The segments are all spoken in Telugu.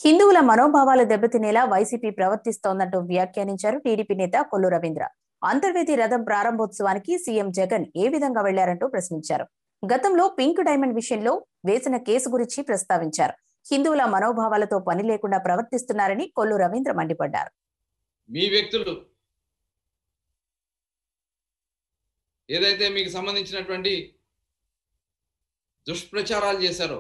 హిందువుల మనోభావాలు దెబ్బతినేలా వైసీపీ ప్రవర్తిస్తోందంటూ వ్యాఖ్యానించారు టీడీపీ నేత కొల్లు రవీంద్ర. అంతర్వేది రథం ప్రారంభోత్సవానికి సీఎం జగన్ ఏ విధంగా వెళ్లారంటూ ప్రశ్నించారు. గతంలో పింక్ డైమండ్ విషయంలో వేసిన కేసు గురించి ప్రస్తావించారు. హిందువుల మనోభావాలతో పని లేకుండా ప్రవర్తిస్తున్నారని కొల్లు రవీంద్ర మండిపడ్డారు. మీ వ్యక్తులు ఏదైతే మీకు సంబంధించినటువంటి దుష్ప్రచారాలు చేశారో,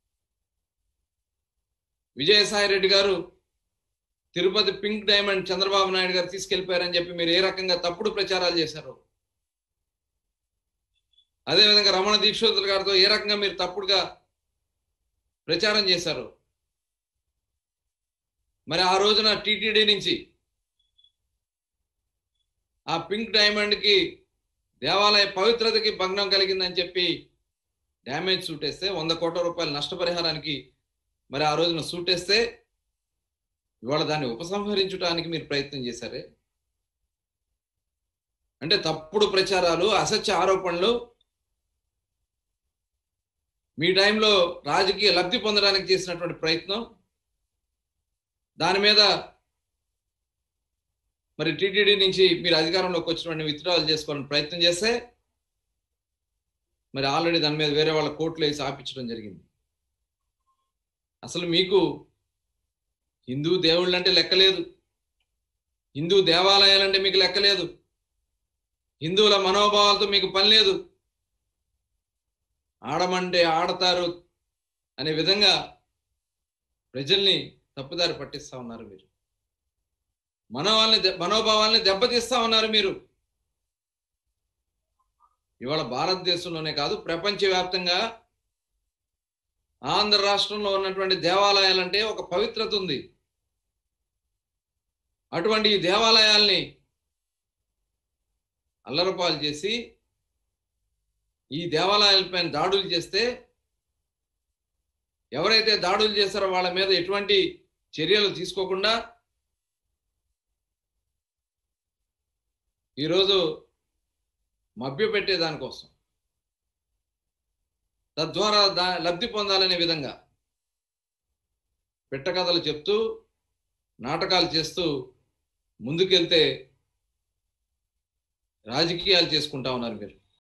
విజయసాయి రెడ్డి గారు తిరుపతి పింక్ డైమండ్ చంద్రబాబు నాయుడు గారు తీసుకెళ్లిపోయారని చెప్పి మీరు ఏ రకంగా తప్పుడు ప్రచారాలు చేశారో, అదేవిధంగా రమణ దీక్షోతుల గారితో ఏ రకంగా మీరు తప్పుడుగా ప్రచారం చేశారు. మరి ఆ రోజున టీటీడీ నుంచి ఆ పింక్ డైమండ్కి దేవాలయ పవిత్రతకి భంగం కలిగిందని చెప్పి డ్యామేజ్ సూట్ వేస్తే 100 కోట్ల రూపాయల నష్టపరిహారానికి మరి ఆ రోజున సూట్ వేస్తే ఇవాళ దాన్ని ఉపసంహరించడానికి మీరు ప్రయత్నం చేశారే. అంటే తప్పుడు ప్రచారాలు, అసత్య ఆరోపణలు, మీ టైంలో రాజకీయ లబ్ధి పొందడానికి చేసినటువంటి ప్రయత్నం, దాని మీద మరి టీటీడీ నుంచి మీరు అధికారంలోకి వచ్చినటువంటి విత్డ్రాల్ చేసుకోవాలని ప్రయత్నం చేస్తే మరి ఆల్రెడీ దాని మీద వేరే వాళ్ళ కోర్టులు వేసి ఆపించడం జరిగింది. అసలు మీకు హిందూ దేవుళ్ళు అంటే లెక్కలేదు, హిందూ దేవాలయాలంటే మీకు లెక్కలేదు, హిందువుల మనోభావాలతో మీకు పని లేదు. ఆడమంటే ఆడతారు అనే విధంగా ప్రజల్ని తప్పుదారి పట్టిస్తా ఉన్నారు. మీరు మనోభావాల్ని దెబ్బతీస్తా ఉన్నారు. మీరు ఇవాళ భారతదేశంలోనే కాదు, ప్రపంచవ్యాప్తంగా ఆంధ్ర రాష్ట్రంలో ఉన్నటువంటి దేవాలయాలంటే ఒక పవిత్రత ఉంది. అటువంటి ఈ దేవాలయాల్ని అల్లరపాలు చేసి ఈ దేవాలయాలపైన దాడులు చేస్తే, ఎవరైతే దాడులు చేస్తారో వాళ్ళ మీద ఎటువంటి చర్యలు తీసుకోకుండా ఈరోజు మభ్యపెట్టే దానికోసం, తద్వారా లబ్ధి పొందాలనే విధంగా పిట్టకథలు చెప్తూ నాటకాలు చేస్తూ ముందుకెళ్తే రాజకీయాలు చేసుకుంటా ఉన్నారు మీరు.